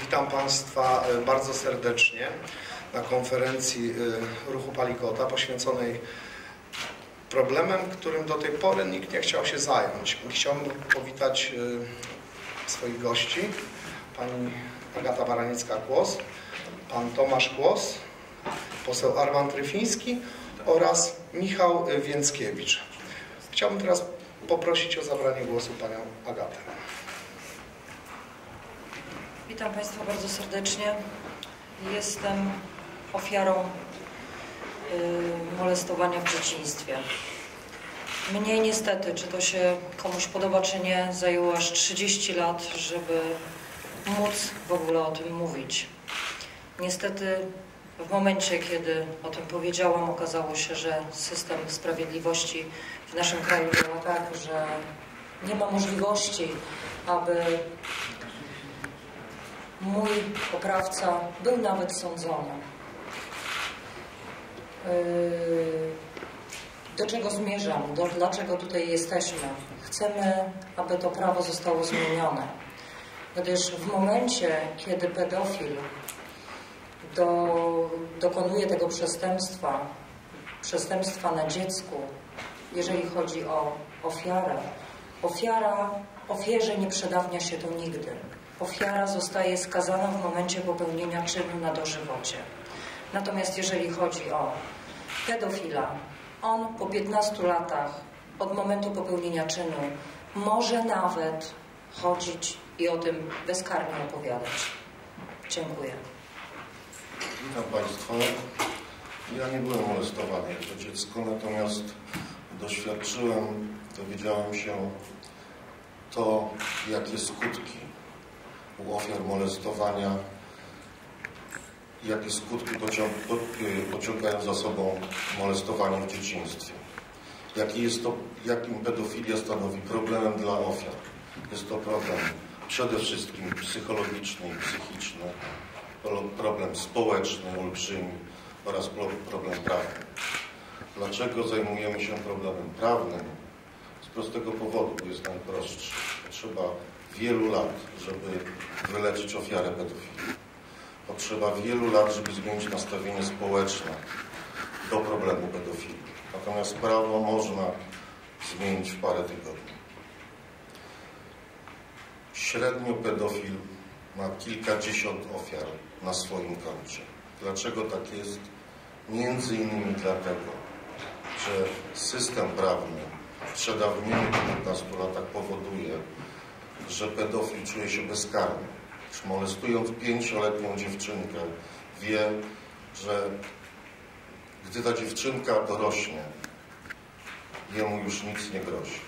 Witam Państwa bardzo serdecznie na konferencji Ruchu Palikota poświęconej problemem, którym do tej pory nikt nie chciał się zająć. Chciałbym powitać swoich gości, pani Agata Baraniecka-Kłos, pan Tomasz Kłos, poseł Armand Ryfiński oraz Michał Więckiewicz. Chciałbym teraz poprosić o zabranie głosu panią Agatę. Witam Państwa bardzo serdecznie. Jestem ofiarą molestowania w dzieciństwie. Mnie niestety, czy to się komuś podoba, czy nie, zajęło aż 30 lat, żeby móc w ogóle o tym mówić. Niestety w momencie, kiedy o tym powiedziałam, okazało się, że system sprawiedliwości w naszym kraju działa tak, że nie ma możliwości, aby mój oprawca był nawet sądzony. Do czego zmierzam? Dlaczego tutaj jesteśmy? Chcemy, aby to prawo zostało zmienione. Gdyż w momencie, kiedy pedofil dokonuje tego przestępstwa na dziecku, jeżeli chodzi o ofiarę, ofierze nie przedawnia się to nigdy. Ofiara zostaje skazana w momencie popełnienia czynu na dożywocie. Natomiast jeżeli chodzi o pedofila, on po 15 latach od momentu popełnienia czynu może nawet chodzić i o tym bezkarnie opowiadać. Dziękuję. Witam Państwa. Ja nie byłem molestowany jako dziecko, natomiast dowiedziałem się to, jakie skutki u ofiar molestowania, jakie skutki pociągają za sobą molestowanie w dzieciństwie. Jakim pedofilia stanowi problemem dla ofiar. Jest to problem przede wszystkim psychologiczny i psychiczny, problem społeczny, olbrzymi oraz problem prawny. Dlaczego zajmujemy się problemem prawnym? Z prostego powodu, bo jest najprostszy. Potrzeba wielu lat, żeby wyleczyć ofiarę pedofilii. Potrzeba wielu lat, żeby zmienić nastawienie społeczne do problemu pedofilii. Natomiast prawo można zmienić w parę tygodni. Średnio pedofil ma kilkadziesiąt ofiar na swoim koncie. Dlaczego tak jest? Między innymi dlatego, że system prawny w przedawnieniu po 15 latach powoduje, że pedofil czuje się bezkarny. Molestując 5-letnią dziewczynkę, wie, że gdy ta dziewczynka dorośnie, jemu już nic nie grozi.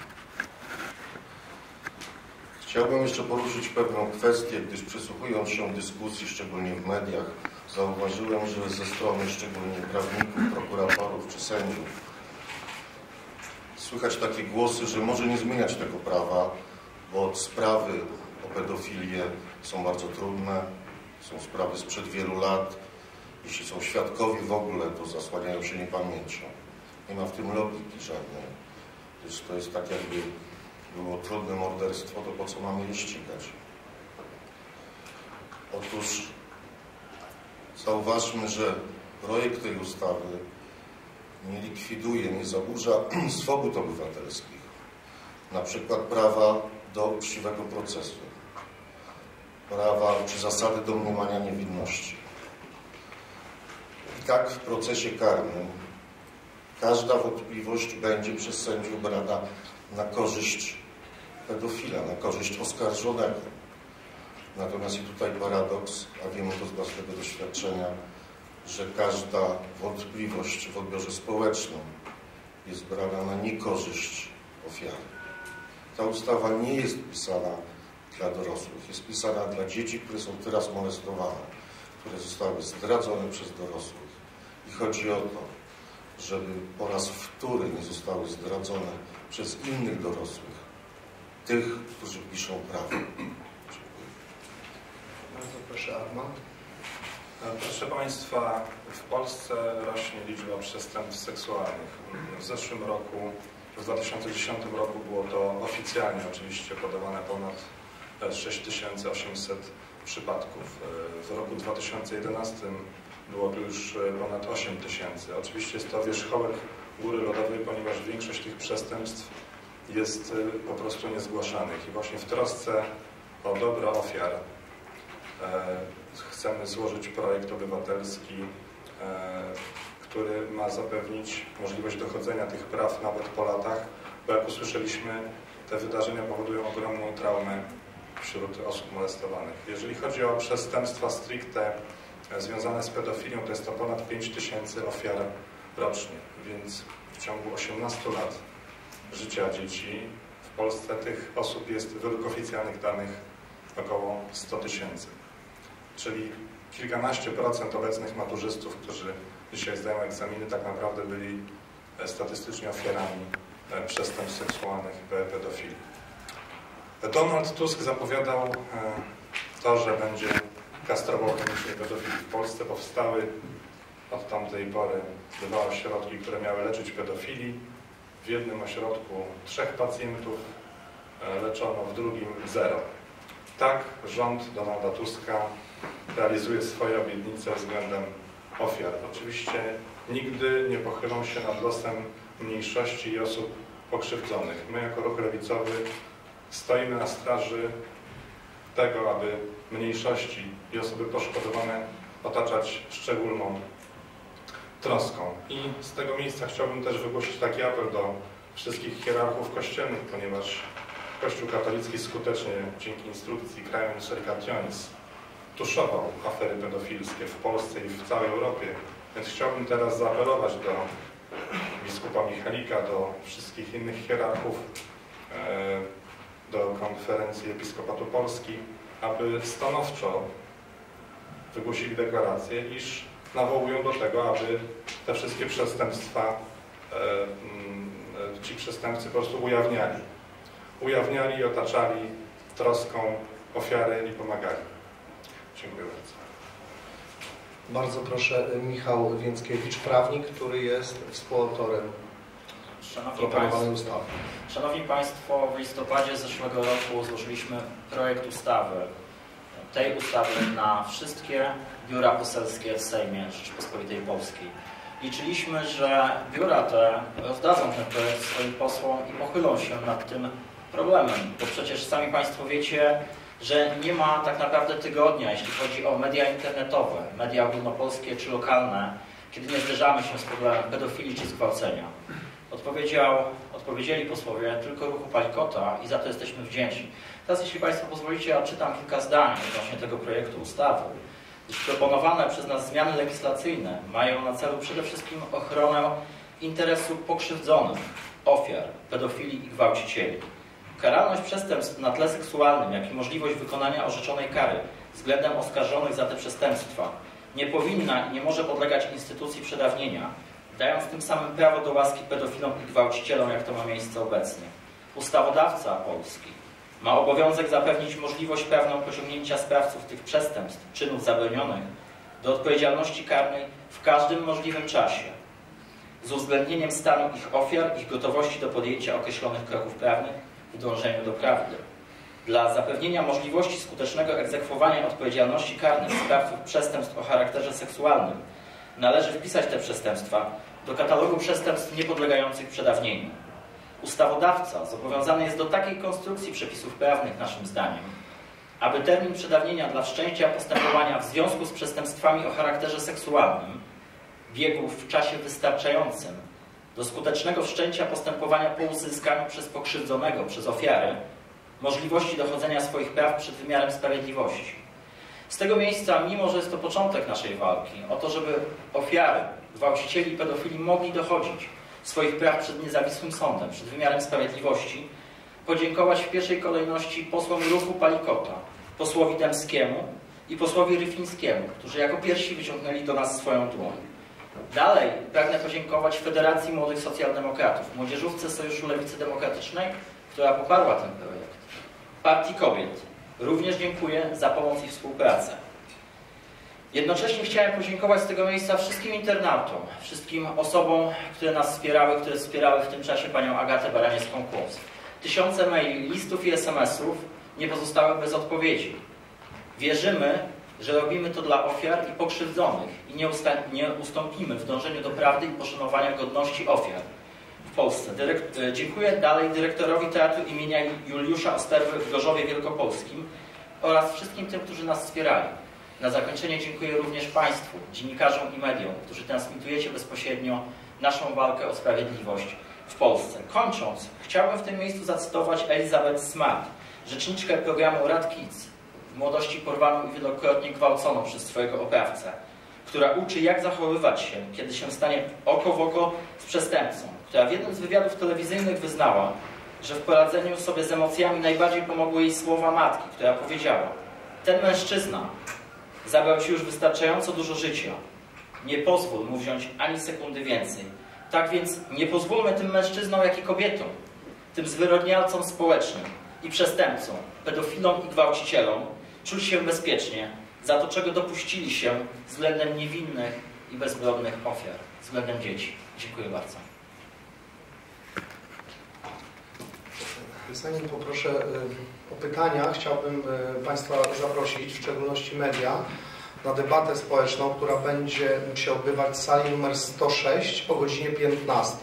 Chciałbym jeszcze poruszyć pewną kwestię, gdyż przysłuchując się dyskusji, szczególnie w mediach, zauważyłem, że ze strony szczególnie prawników, prokuratorów czy sędziów słychać takie głosy, że może nie zmieniać tego prawa, bo sprawy o pedofilię są bardzo trudne, są sprawy sprzed wielu lat. Jeśli są świadkowie w ogóle, to zasłaniają się niepamięcią. Nie ma w tym logiki żadnej. Gdyż to jest tak, jakby było trudne morderstwo, to po co mamy je ścigać? Otóż zauważmy, że projekt tej ustawy nie likwiduje, nie zaburza swobód obywatelskich. Na przykład prawa do uczciwego procesu, prawa czy zasady domniemania niewinności. I tak w procesie karnym każda wątpliwość będzie przez sędziów brana na korzyść pedofila, na korzyść oskarżonego. Natomiast i tutaj paradoks, a wiemy to z własnego doświadczenia, że każda wątpliwość w odbiorze społecznym jest brana na niekorzyść ofiary. Ta ustawa nie jest pisana dla dorosłych, jest pisana dla dzieci, które są teraz molestowane, które zostały zdradzone przez dorosłych. I chodzi o to, żeby po raz wtóry nie zostały zdradzone przez innych dorosłych, tych, którzy piszą prawo. Dziękuję. Bardzo proszę, Armand. Proszę Państwa, w Polsce rośnie liczba przestępstw seksualnych. W zeszłym roku, w 2010 roku było to oficjalnie oczywiście podawane ponad 6800 przypadków. W roku 2011 było to już ponad 8 000. Oczywiście jest to wierzchołek góry lodowej, ponieważ większość tych przestępstw jest po prostu niezgłaszanych. I właśnie w trosce o dobro ofiar chcemy złożyć projekt obywatelski, który ma zapewnić możliwość dochodzenia tych praw nawet po latach, bo jak usłyszeliśmy, te wydarzenia powodują ogromną traumę wśród osób molestowanych. Jeżeli chodzi o przestępstwa stricte związane z pedofilią, to jest to ponad 5 000 ofiar rocznie, więc w ciągu 18 lat życia dzieci w Polsce tych osób jest według oficjalnych danych około 100 000. Czyli kilkanaście procent obecnych maturzystów, którzy dzisiaj zdają egzaminy, tak naprawdę byli statystycznie ofiarami przestępstw seksualnych i pedofilii. Donald Tusk zapowiadał to, że będzie kastrował chemicznie pedofilii. W Polsce powstały od tamtej pory 2 ośrodki, które miały leczyć pedofilii. W jednym ośrodku 3 pacjentów leczono, w drugim 0. Tak rząd Donalda Tuska realizuje swoje obietnice względem ofiar. Oczywiście nigdy nie pochylą się nad losem mniejszości i osób pokrzywdzonych. My jako Ruch Lewicowy stoimy na straży tego, aby mniejszości i osoby poszkodowane otaczać szczególną troską. I z tego miejsca chciałbym też wygłosić taki apel do wszystkich hierarchów kościelnych, ponieważ Kościół katolicki skutecznie dzięki instrukcji Crimen Misericordianis tuszował afery pedofilskie w Polsce i w całej Europie. Więc chciałbym teraz zaapelować do biskupa Michalika, do wszystkich innych hierarchów, do Konferencji Episkopatu Polski, aby stanowczo wygłosili deklarację, iż nawołują do tego, aby te wszystkie przestępstwa ci przestępcy po prostu ujawniali i otaczali troską ofiary i pomagali. Dziękuję bardzo. Bardzo proszę, Michał Więckiewicz, prawnik, który jest współautorem proponowanej ustawy. Szanowni Państwo, w listopadzie zeszłego roku złożyliśmy projekt ustawy, tej ustawy na wszystkie biura poselskie w Sejmie Rzeczypospolitej Polskiej. Liczyliśmy, że biura te rozdadzą ten projekt swoim posłom i pochylą się nad tym problemem, bo przecież sami Państwo wiecie, że nie ma tak naprawdę tygodnia, jeśli chodzi o media internetowe, media ogólnopolskie czy lokalne, kiedy nie zderzamy się z problemem pedofilii czy zgwałcenia. Odpowiedzieli posłowie tylko Ruchu Palikota i za to jesteśmy wdzięczni. Teraz, jeśli Państwo pozwolicie, odczytam kilka zdań odnośnie tego projektu ustawy, gdyż proponowane przez nas zmiany legislacyjne mają na celu przede wszystkim ochronę interesu pokrzywdzonych, ofiar, pedofilii i gwałcicieli. Karalność przestępstw na tle seksualnym, jak i możliwość wykonania orzeczonej kary względem oskarżonych za te przestępstwa nie powinna i nie może podlegać instytucji przedawnienia, dając tym samym prawo do łaski pedofilom i gwałcicielom, jak to ma miejsce obecnie. Ustawodawca polski ma obowiązek zapewnić możliwość prawną pociągnięcia sprawców tych przestępstw, czynów zabronionych do odpowiedzialności karnej w każdym możliwym czasie, z uwzględnieniem stanu ich ofiar, ich gotowości do podjęcia określonych kroków prawnych w dążeniu do prawdy. Dla zapewnienia możliwości skutecznego egzekwowania odpowiedzialności karnej sprawców przestępstw o charakterze seksualnym należy wpisać te przestępstwa do katalogu przestępstw niepodlegających przedawnieniu. Ustawodawca zobowiązany jest do takiej konstrukcji przepisów prawnych, naszym zdaniem, aby termin przedawnienia dla wszczęcia postępowania w związku z przestępstwami o charakterze seksualnym biegł w czasie wystarczającym do skutecznego wszczęcia postępowania po uzyskaniu przez pokrzywdzonego, przez ofiarę, możliwości dochodzenia swoich praw przed wymiarem sprawiedliwości. Z tego miejsca, mimo że jest to początek naszej walki, o to, żeby ofiary, gwałcicieli i pedofili mogli dochodzić swoich praw przed niezawisłym sądem, przed wymiarem sprawiedliwości, podziękować w pierwszej kolejności posłom Ruchu Palikota, posłowi Dębskiemu i posłowi Rychlińskiemu, którzy jako pierwsi wyciągnęli do nas swoją dłoń. Dalej pragnę podziękować Federacji Młodych Socjaldemokratów, Młodzieżówce Sojuszu Lewicy Demokratycznej, która poparła ten projekt. Partii Kobiet również dziękuję za pomoc i współpracę. Jednocześnie chciałem podziękować z tego miejsca wszystkim internautom, wszystkim osobom, które nas wspierały, które wspierały w tym czasie panią Agatę Baraniec-Kąkłowską. Tysiące maili, listów i SMS-ów nie pozostały bez odpowiedzi. Wierzymy, że robimy to dla ofiar i pokrzywdzonych i nie ustąpimy w dążeniu do prawdy i poszanowania godności ofiar w Polsce. Dziękuję dalej dyrektorowi Teatru imienia Juliusza Osterwy w Gorzowie Wielkopolskim oraz wszystkim tym, którzy nas wspierali. Na zakończenie dziękuję również Państwu, dziennikarzom i mediom, którzy transmitujecie bezpośrednio naszą walkę o sprawiedliwość w Polsce. Kończąc, chciałbym w tym miejscu zacytować Elizabeth Smart, rzeczniczkę programu Rad Kids, w młodości porwaną i wielokrotnie gwałconą przez swojego oprawcę, która uczy, jak zachowywać się, kiedy się stanie oko w oko z przestępcą, która w jednym z wywiadów telewizyjnych wyznała, że w poradzeniu sobie z emocjami najbardziej pomogły jej słowa matki, która powiedziała: ten mężczyzna zabrał Ci już wystarczająco dużo życia. Nie pozwól mu wziąć ani sekundy więcej. Tak więc nie pozwólmy tym mężczyznom, jak i kobietom, tym zwyrodnialcom społecznym i przestępcom, pedofilom i gwałcicielom czuć się bezpiecznie za to, czego dopuścili się względem niewinnych i bezbronnych ofiar, względem dzieci. Dziękuję bardzo. Zanim poproszę o pytania, chciałbym Państwa zaprosić, w szczególności media, na debatę społeczną, która będzie się odbywać w sali numer 106 o godzinie 15.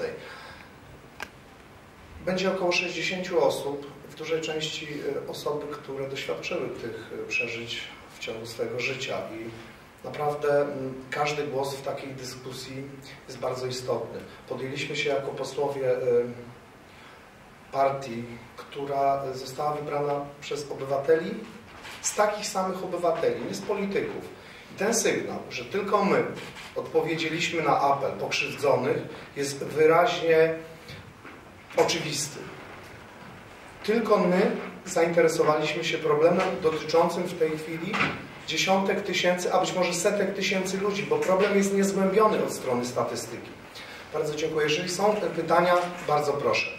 Będzie około 60 osób, w dużej części osoby, które doświadczyły tych przeżyć w ciągu swojego życia i naprawdę każdy głos w takiej dyskusji jest bardzo istotny. Podjęliśmy się jako posłowie partii, która została wybrana przez obywateli, z takich samych obywateli, nie z polityków. I ten sygnał, że tylko my odpowiedzieliśmy na apel pokrzywdzonych, jest wyraźnie oczywisty. Tylko my zainteresowaliśmy się problemem dotyczącym w tej chwili dziesiątek tysięcy, a być może setek tysięcy ludzi, bo problem jest niezgłębiony od strony statystyki. Bardzo dziękuję. Jeżeli są pytania, bardzo proszę.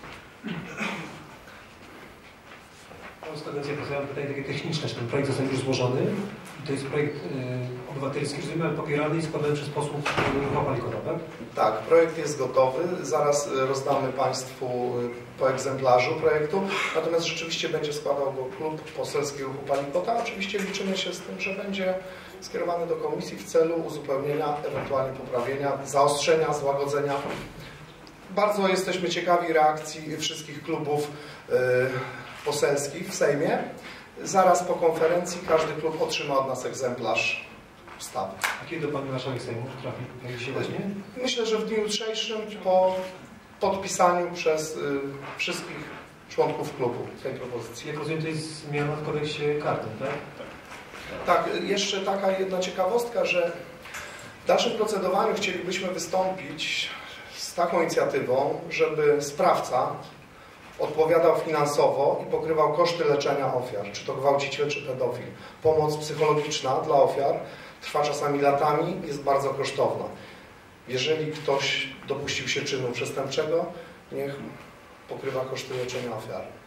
Mam kadencję, posłałem pytanie takie techniczne, czy ten projekt został już złożony. To jest projekt obywatelski, rozumiem, popierany i składany przez posłów Ruchu Palikota, tak? Tak, projekt jest gotowy. Zaraz rozdamy Państwu po egzemplarzu projektu. Natomiast rzeczywiście będzie składał go klub poselski Ruchu Palikota. Oczywiście liczymy się z tym, że będzie skierowany do komisji w celu uzupełnienia, ewentualnie poprawienia, zaostrzenia, złagodzenia. Bardzo jesteśmy ciekawi reakcji wszystkich klubów poselskich w Sejmie. Zaraz po konferencji każdy klub otrzyma od nas egzemplarz ustawy. A kiedy do Pani Marszałek Sejmu trafi się właśnie? Myślę, że w dniu jutrzejszym po podpisaniu przez wszystkich członków klubu tej propozycji. Jak rozumiem, to jest zmiana w kodeksie karnym, tak? Tak, jeszcze taka jedna ciekawostka, że w dalszym procedowaniu chcielibyśmy wystąpić z taką inicjatywą, żeby sprawca odpowiadał finansowo i pokrywał koszty leczenia ofiar, czy to gwałciciel, czy pedofil. Pomoc psychologiczna dla ofiar trwa czasami latami, jest bardzo kosztowna. Jeżeli ktoś dopuścił się czynu przestępczego, niech pokrywa koszty leczenia ofiar.